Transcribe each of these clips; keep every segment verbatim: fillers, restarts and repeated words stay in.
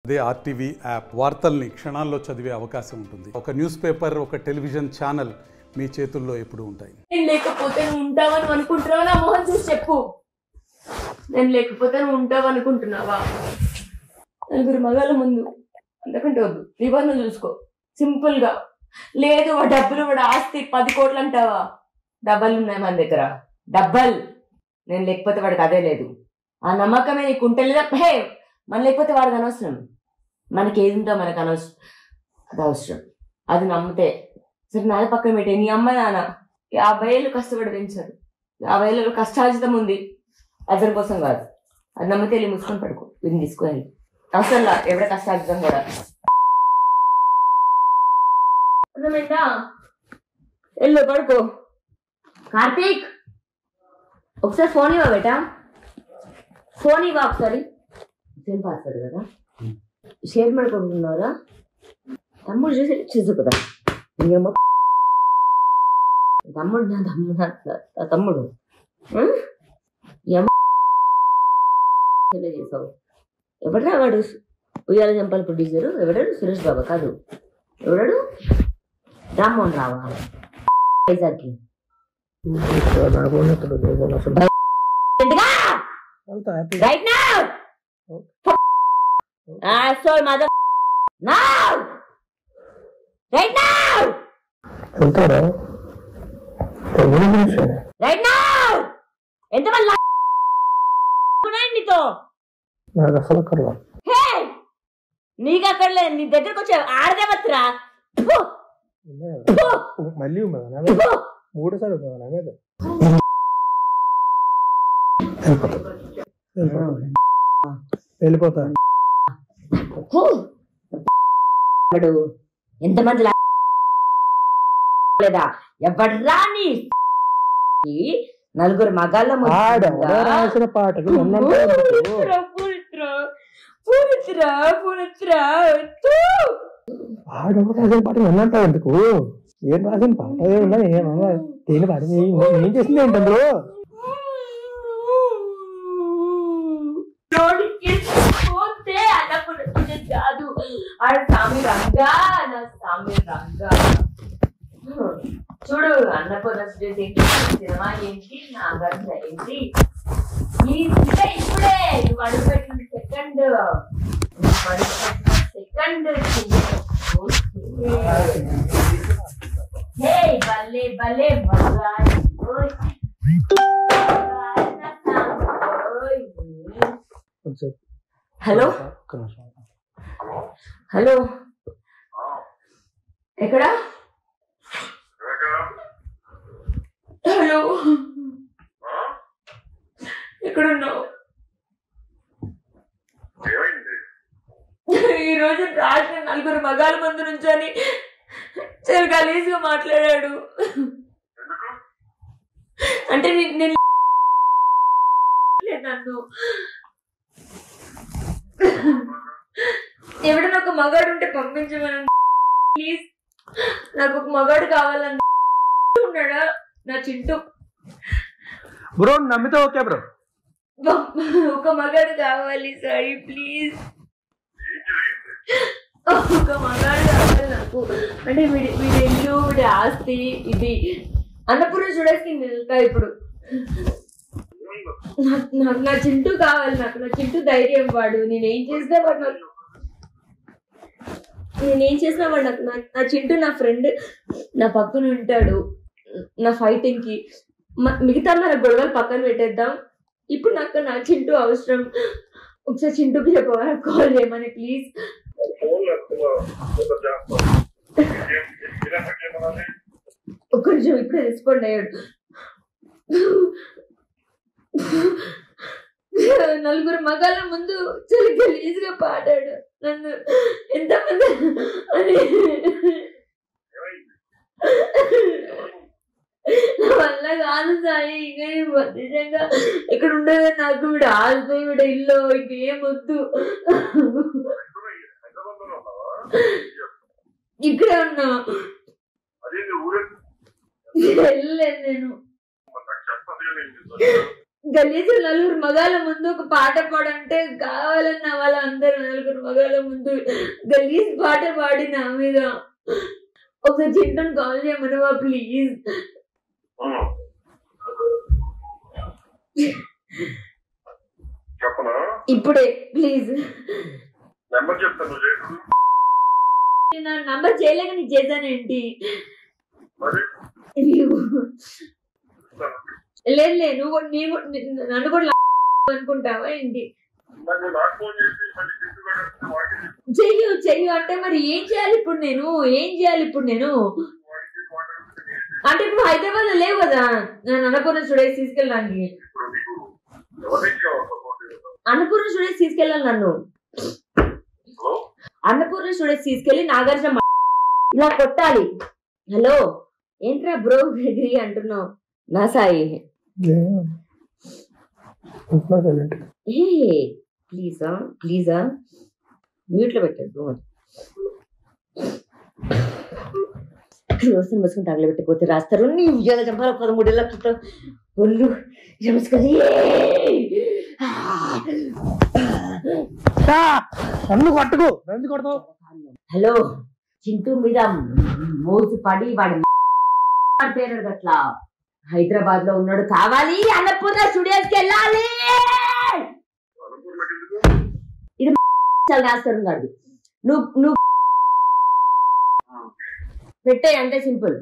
అదే RTV app వార్తల్ని క్షణాల్లో చదివే అవకాశం ఉంటుంది. ఒక న్యూస్ పేపర్, ఒక టెలివిజన్ ఛానల్ మీ చేతుల్లో ఎప్పుడు ఉంటాయి. నేను లేకపోతే నువ్వు ఉంటావని అనుకుంటున్నావా? నా మొహం చూసి చెప్పు. నేను లేకపోతే నువ్వు ఉంటావు అనుకుంటున్నావా? నలుగురు మగాళ్ళ ముందు అంతకంటే వద్దు, నిబంధన చూసుకో సింపుల్ గా. లేదు వాడు డబ్బులు, వాడు ఆస్తి పది కోట్లు అంటావా? డబ్బలు ఉన్నాయి మన దగ్గర, డబ్బల్. నేను లేకపోతే వాడికి అదే లేదు. ఆ నమ్మకమే నీకు ఉంటే లేదా? హే, మన లేకపోతే వాడికి అనవసరం. మనకి ఏది ఉందో మనకు అనవసరం, అది అవసరం. అది నమ్మితే సరే. నాది పక్కన పెట్టే, నీ అమ్మ నాన్న యాభై ఏళ్ళు కష్టపడి పెంచారు. యాభై ఏళ్ళు కష్టార్జితం ఉంది, అతని కోసం కాదు. అది నమ్మితే వెళ్ళి ముసుకొని పడుకో, వీడిని తీసుకొని అవసరంలా ఎవడ కష్టార్జితం కూడా. అర్థమైందా? వెళ్ళు పడుకో. కార్తీక్ ఒకసారి ఫోన్ ఇవ్వ బేటా, ఫోన్ ఇవ్వ ఒకసారి. సేమ్ పాస్వర్డ్ కదా, షేర్ ಮಾಡ್ಕೊಂటున్నారా? తమ్ముడు చూసి చూసు కదా, ఇంకేమో తమ్ముడు నా తమ్ముడు నా తమ్ముడు ఏమో చేసావు. ఎవడరా వాడు? ఉయ్యాల జంపాల ప్రొడ్యూసరు ఎవడాడు? సురేష్ బాబా కాదు, ఎవడాడు? రామ్మోహన్ రావా? వైజాగ్కి right now. Asshole mother. Now! Right now! వెళ్తారా? Right now! ఎంతమంది నీతో? నాకు అసలు అక్కర్లా. హే, నీకు అక్కర్లే, నీ దగ్గరకు వచ్చే ఆడదేవత్రా. మళ్ళీ మూడు సార్లు నా మీద వెళ్ళిపోతా. ఎంతమంది లేదా? ఎవడ్రా నీ నలుగురు మగాళ్ళ రాసిన పాటలు ఆడెవరు రాసిన పాటలు ఎన్నంటావు ఎందుకు? ఏం రాసిన పాట ఏమన్నా ఏమన్నా దేని పాట ఏం చేసింది ఏంటందరూ? కాదు ఆడ సామి రంగా, నా సామి రంగా. చూడు, అన్నపూర్ణ ఏంటి, సినిమా ఏంటి, నాగార్జున ఏంటి, ఇప్పుడే నువ్వు అడుగు పెట్టిన సెకండ్ సెకండ్ హే భలే భలే మగాడి. హలో హలో, ఎక్కడా? హలో, ఎక్కడున్నావు? ఈరోజు రాత్రి నలుగురు మగాళ్ళ ముందు నుంచొని చాలా గలీజ్గా మాట్లాడాడు. అంటే నేను నన్ను ఎవడన్నా ఒక మగాడు ఉంటే పంపించమని ప్లీజ్. నాకు ఒక మగాడు కావాలని ఉన్నాడా నా చింటూ? బ్రో నమ్మితే ఓకే బ్రో, ఒక మగాడు కావాలి సాయి ప్లీజ్. ఒక మగాడు కావాలి నాకు. అంటే వీడి వీడి ఇల్లు, వీడి ఆస్తి, ఇది అన్నపూర్ణ చూడేసి వెళ్తా ఇప్పుడు. నాకు నా చింటూ కావాలి, నాకు నా చింటూ ధైర్యం. వాడు నేనేం చేసినా వాడు నాకు నేనేం చేసినా వాడు నాకు నా చింటూ నా ఫ్రెండ్ నా పక్కన ఉంటాడు. నా ఫైటింగ్ కి మిగతా మన గొడవలు పక్కన పెట్టేద్దాం. ఇప్పుడు నాకు నా చింటూ అవసరం. ఒకసారి చింటూకి చెప్పవా కాల్ చేయమని ప్లీజ్. ఒక్క నిమిషం, ఇప్పుడే రెస్పాండ్ అయ్యాడు. నలుగురు మగాళ్ళ ముందు చాలా గలీజ్ గా పాడాడు. నన్ను ఎంతమంది అని నా వల్ల కాదు సాయి. ఇంకా నిజంగా ఇక్కడ ఉండదు నాకు. వీడు ఆల్తో వీడ ఇల్లు ఇంకేం వద్దు. ఇక్కడే ఉన్నా, వెళ్ళలేదు నేను. గలీజు నలుగురు మగాళ్ళ ముందు ఒక పాట పాడంటే కావాలన్న వాళ్ళ అందరు నలుగురు మగాళ్ళ ముందు గలీజ్ పాట పాడి నా మీద ఒకసారి చింటూని కాల్ చేయమనవా ప్లీజ్. ఇప్పుడే ప్లీజ్. నా నంబర్ చేయలేక నీకు చేశానేంటి? లేదు లేదు నువ్వు నేను నన్ను కూడా అనుకుంటావా ఏంటి? చెయ్యు చెయ్యు అంటే మరి ఏం చేయాలి ఇప్పుడు నేను? ఏం చేయాలి ఇప్పుడు నేను? అంటే ఇప్పుడు హైదరాబాద్ లో లేవు కదా నేను అన్నపూర్ణ స్టూడియోస్ తీసుకెళ్ళడానికి. అన్నపూర్ణ స్టూడియోస్ తీసుకెళ్ళాలి నన్ను. అన్నపూర్ణ స్టూడియోస్ తీసుకెళ్లి నాగార్జున ఇలా కొట్టాలి. హలో ఏంట్రా బ్రో డిగ్రీ అంటున్నావు? నా సాయి ప్లీజా ప్లీజా మ్యూట్ లో పెట్టాడు. వ్యవస్థను మసుకుని తగలబెట్టకపోతే రాస్తారు. నీ ఉద్యోగాలు చంపాలి పదమూడేళ్ళ క్రితం ఒళ్ళు చమసుకొని కొట్టుకు ఎందుకు కొడతావు? హలో చింటూ మీద మోసు పడి వాడి పేరు అట్లా హైదరాబాద్ లో ఉన్నాడు. కావాలి అన్నపూర్ణ స్టూడియోస్ కి వెళ్ళాలి. ఇది రాస్తారు కాదు. నువ్వు నువ్వు పెట్టే అంతే సింపుల్.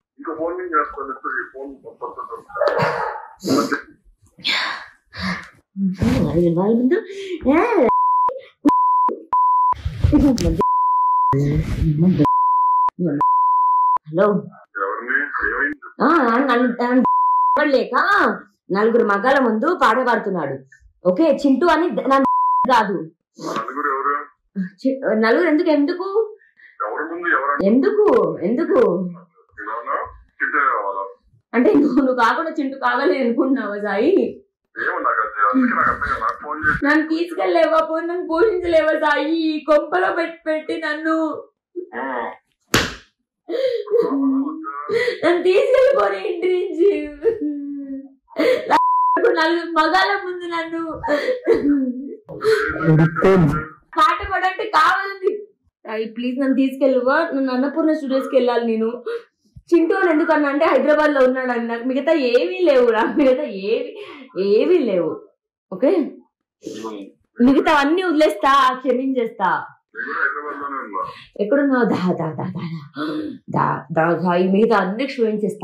వాళ్ళ ముందు హలో లేక నలుగురు మగాల ముందు పాట పాడుతున్నాడు. ఓకే చింటూ అని కాదు. నలుగురు ఎందుకు ఎందుకు ఎందుకు ఎందుకు అంటే నువ్వు నువ్వు కాకుండా చింటూ కావాలి అనుకుంటున్నావా సాయి? నన్ను తీసుకెళ్ళలేవా? పోయి నన్ను పోషించలేవా సాయి? కొంపలో పెట్టి పెట్టి నన్ను నన్ను తీసుకెళ్ళిపోయి ఇంటి నుంచి నలుగురు మగాల ముందు నన్ను పాట పాడంటే కావాలండి. ప్లీజ్ నన్ను తీసుకెళ్ళవా? నన్ను అన్నపూర్ణ స్టూడియోస్కి వెళ్ళాలి నేను. చింటూ అని ఎందుకన్నా అంటే హైదరాబాద్ లో ఉన్నాడు అని. నాకు మిగతా ఏమీ లేవు రా, మిగతా ఏవి ఏమీ లేవు. ఓకే మిగతా అన్ని వదిలేస్తా, క్షమించేస్తా. ఎక్కడున్నావు? దా దా దా దా దా దా మిగతా అన్ని క్షమించేస్తా.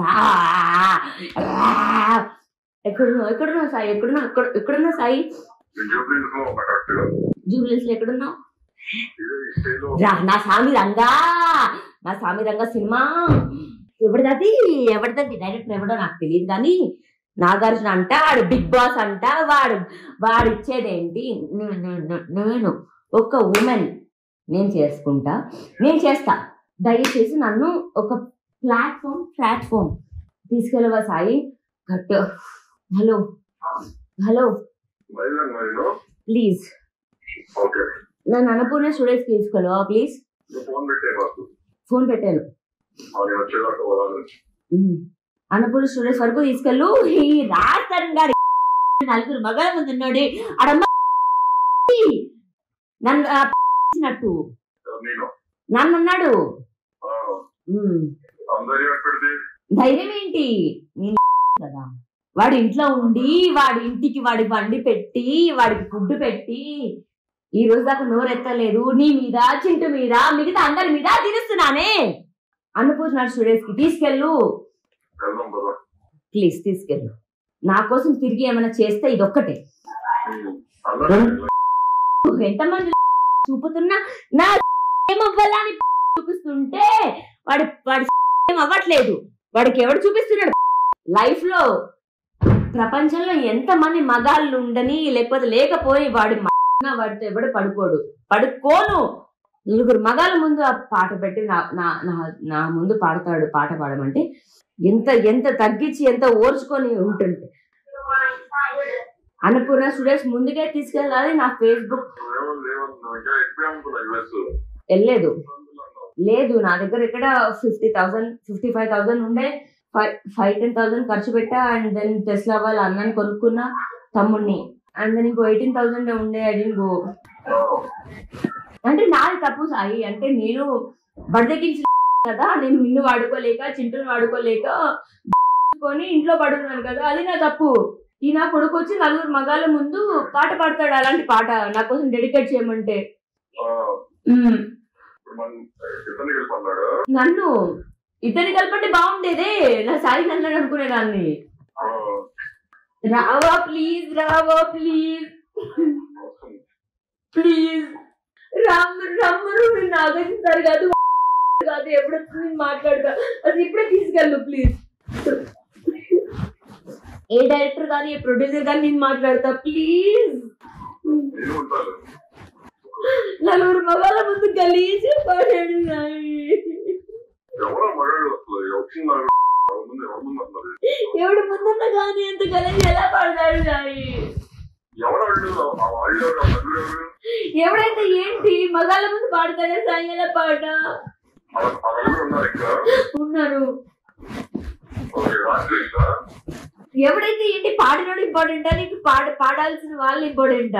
ఎక్కడున్నావు? ఎక్కడున్నావు సాయి? ఎక్కడున్నా ఎక్కడ ఎక్కడున్నా సాయి? జూబ్లీస్ లో ఎక్కడున్నావు? రా నా సామి రంగా, నా సామి రంగా సినిమా ఎవరిదది ఎవరిదది డైరెక్టర్ ఎవడో నాకు తెలియదు కానీ నాగార్జున అంట, వాడు బిగ్ బాస్ అంట. వాడు వాడు ఇచ్చేదేంటి? నేను ఒక ఉమెన్, నేను చేసుకుంటా, నేను చేస్తా. దయచేసి నన్ను ఒక ప్లాట్ఫామ్ ప్లాట్ఫామ్ తీసుకెళ్ళవా Sai? Cut. Hello hello please నన్ను అన్నపూర్ణ స్టూడియోస్ తీసుకెళ్ళవా ప్లీజ్? ఫోన్ పెట్టాను. అన్నపూర్ణ స్టూడియోస్ వరకు తీసుకెళ్ళు. ఈ రాజస్థాన్ గారి నలుగురు మగాళ్ళ ముందు ఉన్నాడు అడమ్మ నన్ను నన్ను అన్నాడు. ధైర్యం ఏంటి కదా? వాడి ఇంట్లో ఉండి వాడి ఇంటికి వాడి వండి పెట్టి వాడికి ఫుడ్ పెట్టి ఈ రోజు దాకా నోరెత్తలేదు. నీ మీద, చింటూ మీద, మిగతా అందరి మీద తిరుస్తున్నానే. అన్నపూర్ణ స్టూడియోస్ కి తీసుకెళ్ళు ప్లీజ్, తీసుకెళ్ళు. నా కోసం తిరిగి ఏమైనా చేస్తే ఇది ఒక్కటే. ఎంతమంది చూపుతున్నా నా ఏమవ్వాలని చూపిస్తుంటే వాడి వాడి ఏం అవ్వట్లేదు. వాడికి ఎవడు చూపిస్తున్నాడు? లైఫ్ లో ప్రపంచంలో ఎంతమంది మగాళ్ళు ఉండని లేకపోతే లేకపోయి వాడి వాడితో ఎవడు పడుకోడు. పడుకోను. నలుగురు మగాళ్ళ ముందు ఆ పాట పెట్టి నా నా నా ముందు పాడతాడు. పాట పాడమంటే ఎంత ఎంత తగ్గించి ఎంత ఓర్చుకొని ఉంటుంది. అన్నపూర్ణ స్టూడియోస్ ముందుకే తీసుకెళ్ళాలి. నా ఫేస్బుక్ వెళ్ళలేదు లేదు నా దగ్గర ఇక్కడ fifty thousand fifty five thousand ఉండే. ఫైవ్ ఫైవ్ టెన్ థౌసండ్ ఖర్చు పెట్టా. అండ్ దెన్ టెస్లా వాళ్ళ అన్నని కొనుక్కున్నా. తమ్ముడిని. అండ్ ఇంకో ఎయిటీన్ థౌసండ్ ఉండే అది ఇంకో అంటే నాది తప్పు సాయి. అంటే నేను బడిదెక్కించిన కదా, నేను నిన్ను వాడుకోలేక చింటూని వాడుకోలేక కొని ఇంట్లో పడుతున్నాను కదా, అది నా తప్పు. ఈ నా కొడుకు వచ్చి నలుగురు మగాళ్ళ ముందు పాట పాడతాడు, అలాంటి పాట నా కోసం డెడికేట్ చేయమంటే. నన్ను ఇతని కలపంటే బాగుండేదే, నా సాయి నన్ను అనుకునేదాన్ని. రావా ప్లీజ్, రావా ప్లీజ్ ప్లీజ్ రామ్ రమ్మను. నేను నాగేస్తారు కాదు కాదు ఎప్పుడు నేను మాట్లాడతా, అది ఇప్పుడే తీసుకెళ్ళు ప్లీజ్. ఏ డైరెక్టర్ కానీ ఏ ప్రొడ్యూసర్ కానీ నేను మాట్లాడతా ప్లీజ్. నలుగురు మగాళ్ళ ముందు గలీజ్ పాడాడు సాయి. ఎవడు ముందున్నా కానీ ఎంత గలీజ్ ఎలా పాడతాడు సాయి? ఎవడైతే ఏంటి మగాళ్ళ ముందు పాడతాడే సాయి ఎలా పాట? ఉన్నారు. ఎవడైతే ఏంటి పాడినోడు ఇంపార్టెంటా నీకు పాడ పాడాల్సిన వాళ్ళు ఇంపార్టెంటా?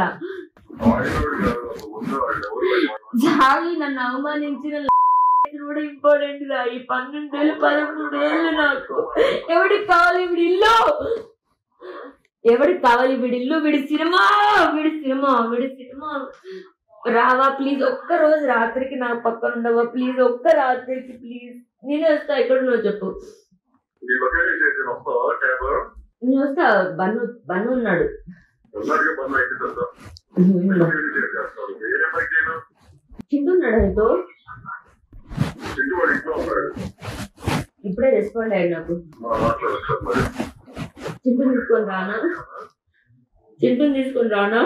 సాయి నన్ను అవమానించిన కూడా ఇంపార్టెంట్ గా. ఈ పన్నెండేళ్ళు పదమూడేళ్ళు నాకు ఎవడికి కావాలి వీడి ఇల్లు, ఎవడికి కావాలి వీడి ఇల్లు, వీడి సినిమా వీడి సినిమా వీడి సినిమా. రావా ప్లీజ్, ఒక్క రోజు రాత్రికి నా పక్కన ఉండవా ప్లీజ్, ఒక్క రాత్రికి ప్లీజ్. నేనే వస్తా, ఎక్కడ నువ్వు చెప్పు. నేను వస్తా. బన్ను బన్ను ఉన్నాడు. చింటూ ఉన్నాడు ఆయనతో. ఇప్పుడే రెస్పాండ్ అయ్యాడు నాకు. చింటూ తీసుకొని రానా, చింటూ తీసుకొని రానా?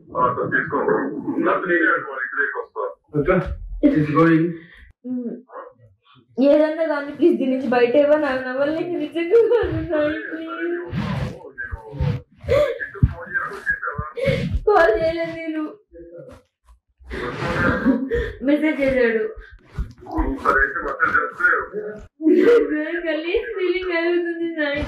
ఏదన్నా కానీ ప్లీజ్ దీని నుంచి బయట ఇవ్వ. నాకు నవ్వాలి నిజంగా ప్లీజ్. కాల్ చేయలేదు నేను, మెసేజ్ చేశాడు. గలీజ్ ఫీలింగ్ కలుగుతుంది సాయి.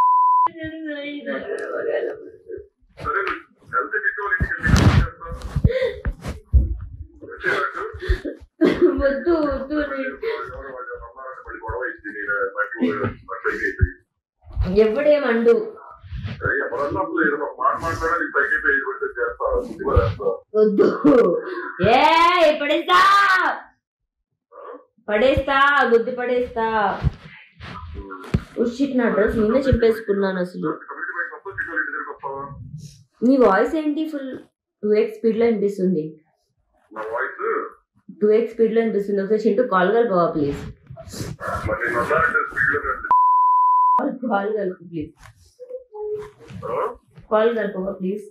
వద్దు వద్దు. ఎవడేమండు వద్దు. ఏ పడేస్తా పడేస్తా గుద్ది పడేస్తా. ఉషిట్ నా డ్రెస్ నిన్నే చింపేసుకున్నాను అసలు. నీ వాయిస్ ఏంటి ఫుల్ టూ ఎక్స్ స్పీడ్ లో వినిపిస్తుంది. టూ ఎక్స్ స్పీడ్ లో వినిపిస్తుంది. ఒకసారి చింటూ కాల్ కలుపువా ప్లీజ్. కాల్ కలుపు ప్లీజ్. కాల్ కలుపువా ప్లీజ్.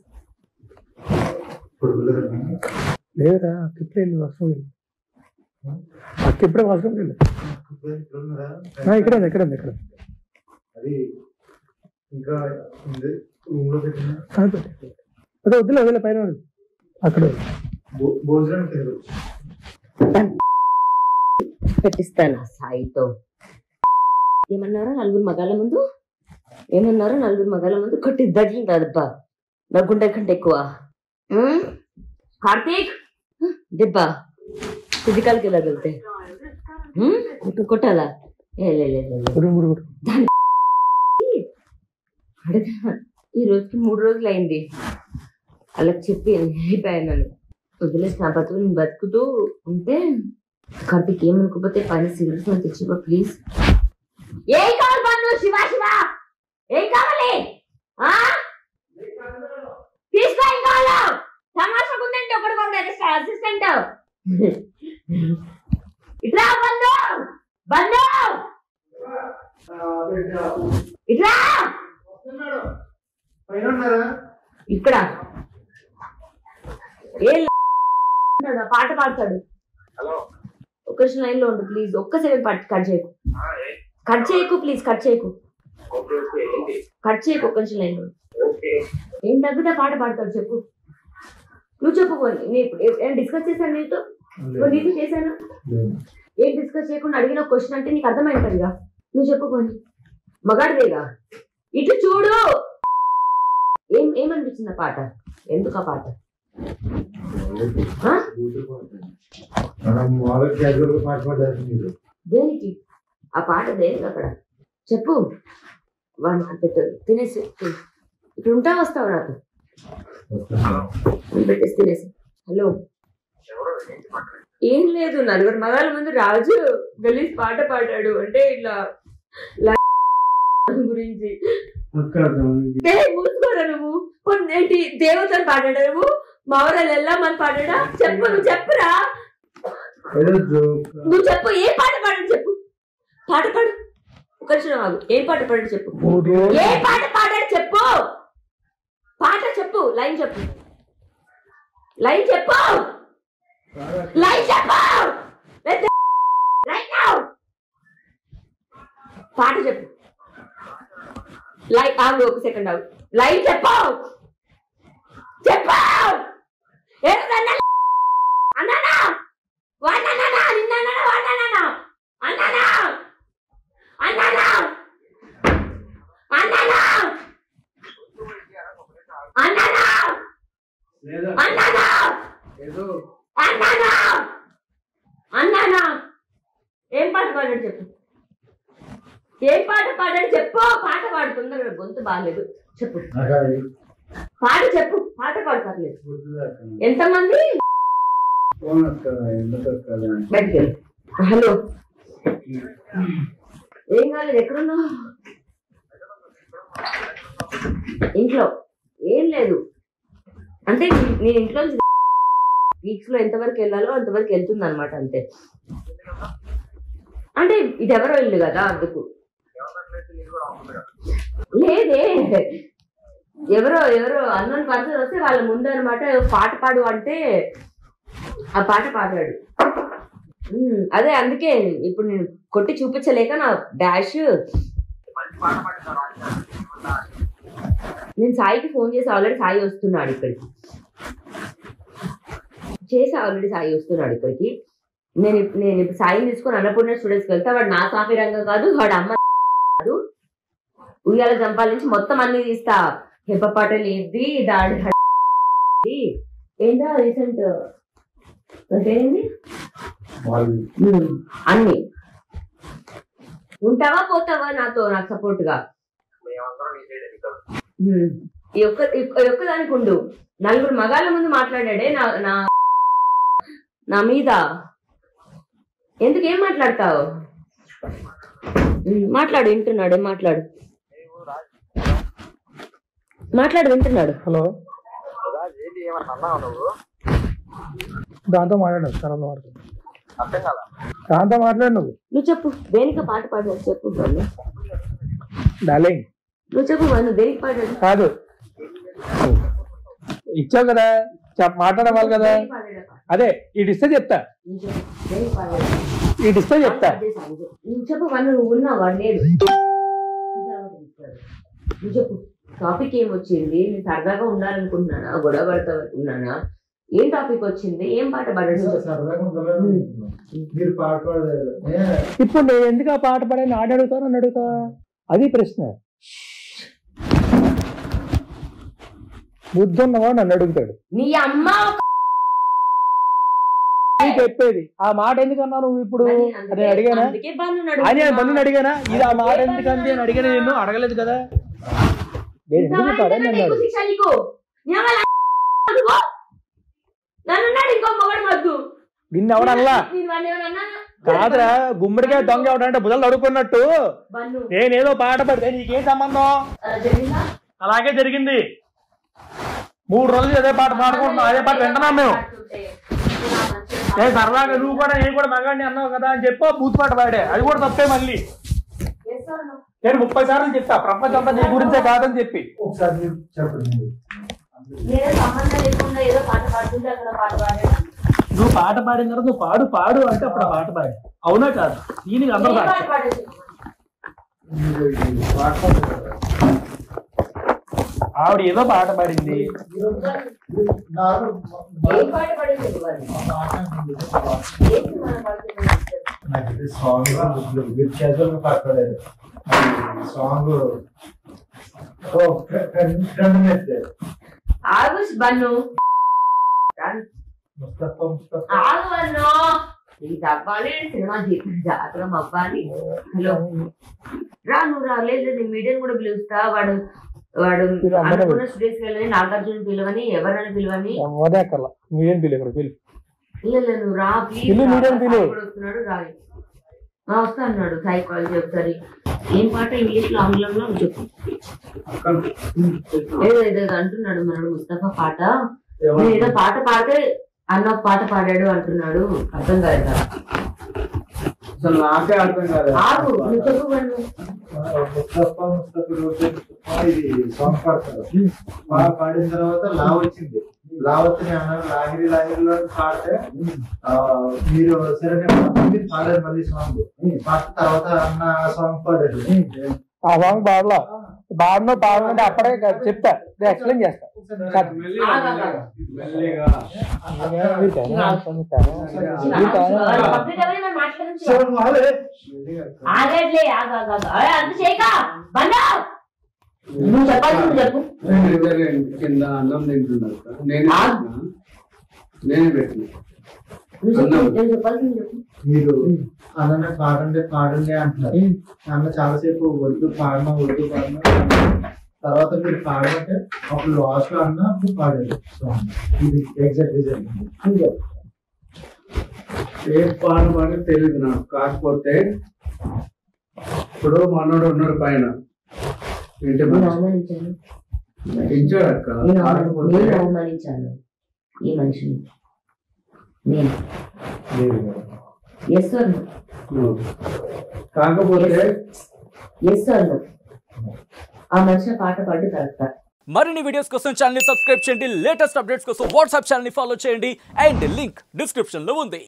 లేదురా ఇప్పుడే వెళ్ళి వస్తాం. అక్క ఇప్పుడే వస్తాం. ఇక్కడ ఇక్కడ ఇక్కడ అది ఇంకా రూమ్ లో పెట్టిన అదే వద్దులే వదిలే పైన అక్కడ భోజనం పెట్టిస్తాను సాయితో. ఏమన్నారో నలుగురు మగాళ్ళ ముందు, ఏమన్నారో నలుగురు మగాళ్ళ ముందు కొట్టి దడ్లు దెబ్బ నగ్గుంటే కంటే ఎక్కువ. కార్తీక్ దెబ్బ ఫిజికల్ కి తగిలితే కొట్టాలా? ఈ రోజుకి మూడు రోజులు అయింది. అలా చెప్పి అయిపోయాను. వదిలేసిన బతుకు నేను బతుకుతూ ఉంటే కార్తీక్ ఏమనుకోపోతే పని సిగరెట్స్ నాకు తెచ్చిపో ప్లీజ్. ఏం కావాలి పన్ను? శివ శివ ఏం కావాలి? తీసుకో. ఏం కావాలో తమాషా ఉందంటే ఒకటి కొండ అసిస్టెంట్. ఇట్లా బంధు బంధు ఇట్లా ఇక్కడ ఏ పాట పాడతాడు. ఒక్క లైన్ లో ఉండు ప్లీజ్. ఒక్క సెకండ్ కట్ చేయకు, కట్ చేయకు ప్లీజ్, కట్ చేయకు, కట్ చేయకు. ఒక్క నిమిషం లైన్ లో ఏం తగ్గితే పాట పాడతాడు చెప్పు. నువ్వు చెప్పుకోండి. నేను డిస్కస్ చేశాను నీతో, నీతో చేశాను. ఏం డిస్కస్ చేయకుండా అడిగిన క్వశ్చన్ అంటే నీకు అర్థమైంటదిగా. నువ్వు చెప్పుకోండి. మగాడిదేగా. ఇటు చూడు. ఏం ఏమనిపించింది ఆ పాట? ఎందుకు ఆ పాట? దేనికి ఆ పాట? దేనికి అక్కడ చెప్పు. వాడిని పెట్టు, తినేసి ఇప్పుడు ఉంటా వస్తావు నాకు పెట్టేసి తినేసి. హలో, ఏం లేదు, నలుగురు మగాళ్ళ ముందు రాజు గలీజ్ పాట పాడాడు అంటే ఇట్లా గురించి. మూసుకోరా నువ్వు. ఏంటి దేవతలు పాడాడా నువ్వు? మావరాలు వెళ్ళామని పాడాడా? చెప్పు, నువ్వు చెప్పురా, నువ్వు చెప్పు. ఏ పాట పాడాడు చెప్పు. పాట పాడు. ఒక నిమిషం ఆగు. ఏం పాట పాడాడు చెప్పు. ఏ పాట పాడాడు చెప్పు. పాట చెప్పు. లైన్ చెప్పు. లైన్ చెప్పు. లైన్ చెప్పు. పాట చెప్పు. లైన్ ఆగు, ఒక సెకండ్ ఆగు. లైన్ చెప్పు. చెప్పు. అన్నానా అన్నానా వాడినా నిన్న వాడినా అన్నానా అన్నానా అన్నానా అన్నానా అన్నానా అన్నానా అన్నానా ఏం పాట పాడాడు చెప్పు. ఏం పాట పాడాడు చెప్పు. పాట పాడుతుందా? గొంతు బాగాలేదు చెప్పు. పాట చెప్పు. పాట పాడతారు. ఎంతమంది? హలో, ఏం కాలేదు. ఎక్కడున్నావు? ఇంట్లో. ఏం లేదు అంటే నేను ఇంట్లో వీక్స్ లో ఎంతవరకు వెళ్ళాలో అంతవరకు వెళ్తుంది అనమాట. అంతే. అంటే ఇది ఎవరో ఇల్లు కదా, అందుకు. లేదే, ఎవరో ఎవరో అన్నోన్ పర్సన్ వస్తే వాళ్ళ ముందు అనమాట పాట పాడు అంటే ఆ పాట పాడాడు. అదే అందుకే ఇప్పుడు నేను కొట్టి చూపించలేక నా డాష్. నేను సాయికి ఫోన్ చేసి ఆల్రెడీ సాయి వస్తున్నాడు ఇక్కడికి. చేసి ఆల్రెడీ సాయి వస్తున్నాడు ఇక్కడికి. నేను నేను ఇప్పుడు సాయిని తీసుకొని అన్నపూర్ణ స్టూడెంట్స్కి వెళ్తా. వాడు నా సాఫీ రంగం కాదు, వాడు అమ్మ కాదు. ఉయ్యాల జంపాల నుంచి మొత్తం అన్ని తీస్తా. హెప్ప పాటలు ఏంది, దాడి ఏంటో రీసెంట్ ఏంది అన్ని. ఉంటావా పోతావా నాతో, నాకు సపోర్ట్ గా? ఈ ఒక్క ఒక్క దానికి ఉండు. నలుగురు మగాళ్ళ ముందు మాట్లాడాడే నా నా నా మీద. ఎందుకు? ఏం మాట్లాడతావు? మాట్లాడు, వింటున్నాడు. మాట్లాడు మాట్లాడు వింటున్నాడు. హలో, దాంతో మాట్లాడు. తనతో మాట్లాడు. దాంతో మాట్లాడు. నువ్వు నువ్వు చెప్పు. దేనికి పాట పాడాడు చెప్పు. డార్లింగ్ నువ్వు చెప్పు. నువ్వు దేనికి పాడాడు? కాదు, ఇచ్చావు కదా, మాట్లాడవాలి కదా. అదే ఇటు ఇస్తే చెప్తా. ఇటు ఇస్తే చెప్తా. నువ్వు చెప్పు. నువ్వు ఉన్నావు, వాడు లేడు. నువ్వు చెప్పు. టాపిక్ ఏం వచ్చింది? నేను సరదాగా ఉండాలనుకుంటున్నానా, గొడవ పడతా అనుకున్నానా? ఏం టాపిక్ వచ్చింది? ఏం పాట పాడాడు? ఇప్పుడు నేను ఎందుకు ఆ పాట పాడాను? ఆడ అడుగుతాను, నన్ను అడుగుతా. అది ప్రశ్న. బుద్ధి ఉన్నవాడు నన్ను అడుగుతాడు. నీ అమ్మ చెప్పేది ఆ మాట ఎందుకన్నా నువ్వు ఇప్పుడు? అదే అడిగానా? అని బంధుని అడిగానా? ఇది ఆ మాట ఎందుకంటే అని అడిగాను. నేను అడగలేదు కదా. నేను ఎందుకు పాడాను అన్నాడు. నిన్ను ఎవడల్లా కాదురా. గుమ్మడికాయ దొంగ ఎవడంటే బుధలు అడుగుకున్నట్టు నేనేదో పాట పడితే నీకేం సంబంధం? అలాగే జరిగింది. మూడు రోజులు అదే పాట పాడుకుంటున్నాం, అదే పాట వింటున్నాం మేము. ఏ సరదాగా నువ్వు కూడా నేను కూడా మగాడిని అన్నావు కదా అని చెప్పి బూత్ పాట పాడే. అది కూడా తప్పే. మళ్ళీ నేను ముప్పై సార్లు చెప్తా ప్రపంచం అంతా నీ గురించే కాదని చెప్పి. ఒకసారి చెప్పండి. నువ్వు పాట పాడిన తర్వాత నువ్వు పాడు పాడు అంటే అప్పుడు ఆ పాట పాడు. అవునా కాదు? దీనికి అందరూ ఆవిడ ఏదో పాట పాడింది. పాట పాడారు. సాంగ్ ఫ్రెండ్ ఆగు బన్ను ముస్తఫా ముస్తఫా ఆగు బన్ను ఇది అవ్వాలి సినిమా జాతరం అవ్వాలి. హలో రా నువ్వు రాలేదు నేను మీడియం కూడా పిలుస్తా. వాడు వాడు అనుకున్న స్టూడియోస్కి వెళ్ళని నాగార్జున పిలవని ఎవరైనా పిలవని లేదు నువ్వు రా ప్లీజ్ వస్తున్నాడు రాయి వస్తా అన్నాడు. సైకాలజీ ఒకసారి ఏం పాట ఇంగ్లీష్ లో ఆంగ్లంలో చెప్పు. ఏదో ఏదో అంటున్నాడు మనడు ముస్తఫా పాట ఏదో పాట పాడితే అన్న ఒక పాట పాడాడు అంటున్నాడు. అర్థం కాదు కదా అసలు నాకే అర్థం కాదు. ఆగు నువ్వు చెప్పు బన్ను. ముస్తఫా ముస్తఫా ఇది సాంగ్ పాడతారు. బాగా పాడిన తర్వాత లా వచ్చింది. లా వచ్చి అన్నారు లాగిరి లాగిరిలో పాడితే మీరు సరే మీరు పాడారు మళ్ళీ సాంగ్ పాడిన తర్వాత అన్న సాంగ్ పాడారు. ఆ సాంగ్ పాడలా బాడనో పాడమంటే అప్పుడే చెప్తా ఎక్స్ప్లెయిన్ చేస్తా. నువ్వు చెప్పాల్సింది చెప్పు. కింద అన్నం తింటున్నారు నేనే నేనే పెట్టిన చెప్పాల్సింది చెప్పు. మీరు అన్న పాడండి పాడండి అంటున్నారు. అన్న చాలాసేపు వద్దు పాడమా వద్దు పాడమా తర్వాత మీరు పాడమంటే అప్పుడు లాస్ట్ లో అన్న అప్పుడు పాడారు సాంగ్. ఇది ఎగ్జాక్ట్ జరిగింది. ఏ పాడమని తెలియదు నాకు. కాకపోతే ఇప్పుడు మనోడు ఉన్నాడు పైన ఇంటి అవమానించాను ఇచ్చాడు అక్క. నేను అవమానించాను ఈ మనిషిని నేను. ఎస్ సార్ కాకపోతే ఎస్ సార్ ఆ మనిషి పాట పాడు కరెక్ట్. మరిన్ని వీడియోస్ కోసం ఛానల్ ని సబ్స్క్రైబ్ చేయండి. లేటెస్ట్ అప్డేట్స్ కోసం వాట్సాప్ ఛానల్ ని ఫాలో చేయండి. అండ్ లింక్ డిస్క్రిప్షన్ లో ఉంది.